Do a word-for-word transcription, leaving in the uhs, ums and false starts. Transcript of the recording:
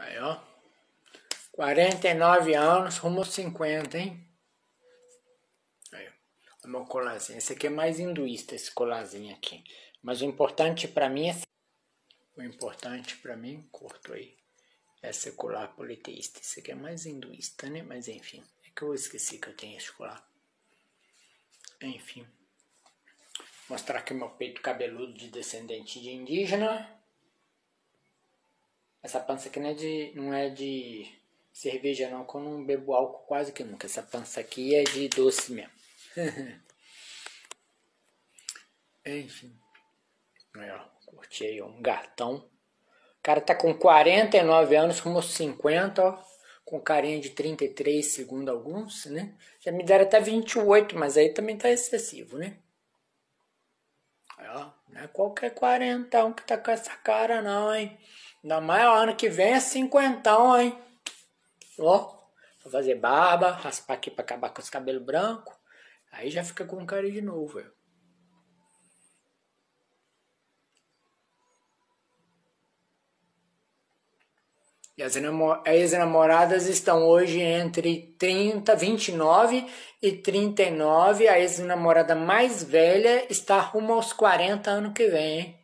Aí, ó. quarenta e nove anos, rumo aos cinquenta, hein? Aí, ó. O meu colarzinho. Esse aqui é mais hinduísta, esse colarzinho aqui. Mas o importante pra mim é... O importante pra mim, curto aí, é ser colar politeísta. Esse aqui é mais hinduísta, né? Mas enfim, é que eu esqueci que eu tenho esse colar. Enfim. Mostrar aqui meu peito cabeludo de descendente de indígena. Essa pança aqui não é de, não é de cerveja não, que eu não bebo álcool quase que nunca. Essa pança aqui é de doce mesmo. Enfim. Aí, ó, curti aí um gatão. O cara tá com quarenta e nove anos, rumo aos cinquenta, ó. Com carinha de trinta e três, segundo alguns, né? Já me deram até vinte e oito, mas aí também tá excessivo, né? Aí, ó, não é qualquer quarentão que tá com essa cara não, hein? Ainda mais o ano que vem é cinquentão, hein? Ó, vou fazer barba, raspar aqui pra acabar com os cabelos brancos. Aí já fica com cara de novo, velho. E as ex-namoradas estão hoje entre trinta, vinte e nove e trinta e nove. A ex-namorada mais velha está rumo aos quarenta ano que vem, hein?